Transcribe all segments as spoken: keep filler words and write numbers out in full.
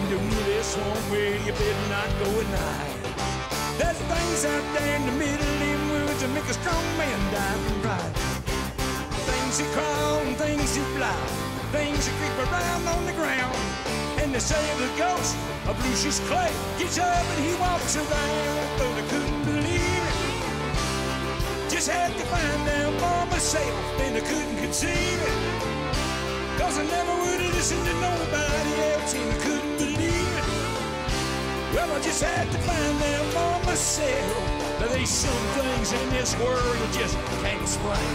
the woolly swamp where you better not go at night. There's things out there in the middle of them woods that make a strong man die from pride. Things that crawl and things that fly, things that creep around on the ground. And they say the ghost of Lucius Clay gets up and he walks around. But I couldn't believe it, just had to find out for myself, and I couldn't conceive it, cause I never would listen to nobody else, and I couldn't believe it. Well, I just had to find out for myself that there's some things in this world you just can't explain.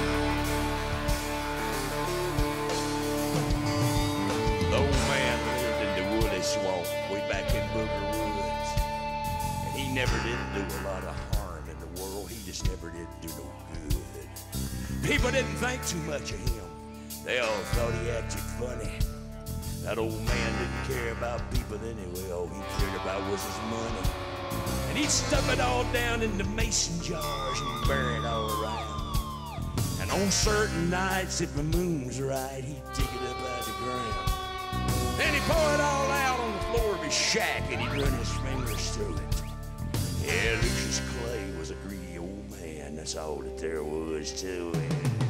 The old man lived in the woolly swamp way back in Booger Woods, and he never did do a lot of harm in the world. He just never did do no good. People didn't think too much of him. They all thought he acted funny. That old man didn't care about people anyway. All he cared about was his money. And he'd stuff it all down into mason jars and bury it all around. And on certain nights, if the moon was right, he'd dig it up out of the ground. Then he'd pour it all out on the floor of his shack and he'd run his fingers through it. Yeah, Lucius Clay was a greedy old man. That's all that there was to it.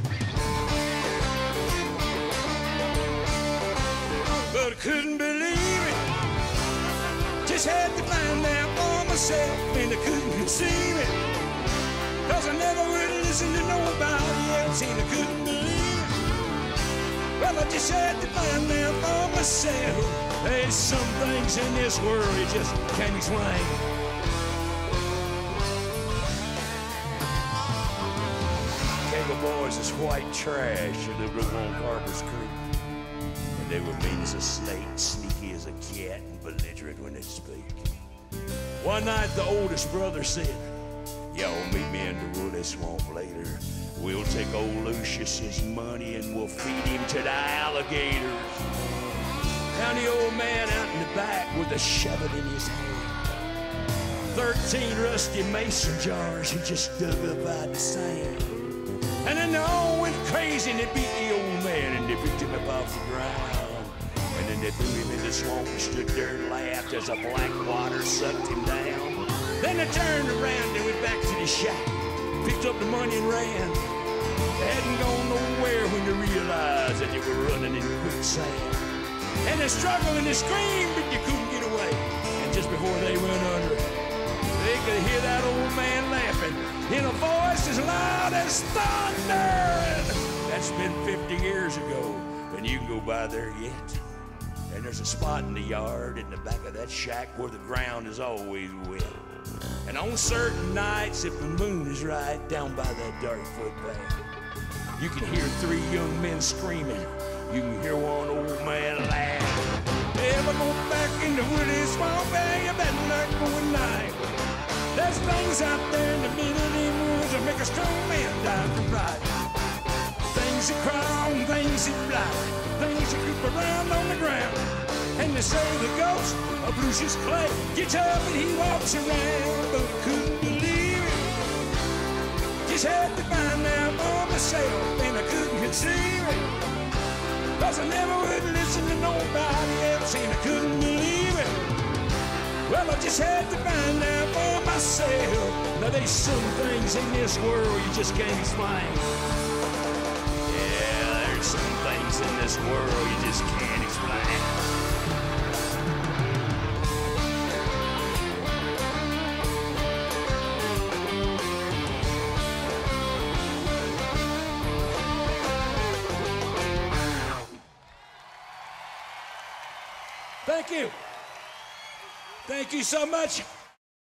But I couldn't believe it, just had to find out for myself, and I couldn't conceive it, cause I never would listen to nobody else, and I couldn't believe it. Well, I just had to find out for myself. There's some things in this world you just can't explain. Cable boys is white trash that lived over on Carver's Creek. They were mean as a snake, sneaky as a cat, and belligerent when they speak. One night the oldest brother said, y'all meet me in the woolly swamp later. We'll take old Lucius's money and we'll feed him to the alligators. Found the old man out in the back with a shovel in his hand. Thirteen rusty mason jars he just dug up out of the sand. And then they all went crazy and they beat the old man and they picked him up off the ground. And then they threw him in the swamp and stood there and laughed as the black water sucked him down. Then they turned around and went back to the shack, picked up the money and ran. They hadn't gone nowhere when they realized that they were running in quicksand. And they struggled and they screamed, but you couldn't get away. And just before they went under, they could hear that old man laughing in a voice as loud as thunder. That's been fifty years ago, and you can go by there yet. And there's a spot in the yard in the back of that shack where the ground is always wet. And on certain nights, if the moon is right, down by that dark footpath, you can hear three young men screaming. You can hear one old man laugh. Ever go back in the woolly swamp, you better not go at night. There's things out there in the middle of the woods that make a strong man die from pride. Things that crawl and things that fly, things that creep around on the ground. And they say the ghost of Lucius Clay gets up and he walks around. But I couldn't believe it, just had to find out for myself, and I couldn't conceive it, cause I never would listen to nobody else, and I couldn't believe it. Well, I just had to find out for myself. Now there's some things in this world you just can't explain. Yeah, there's some things in this world you just can't explain. Thank you. Thank you so much.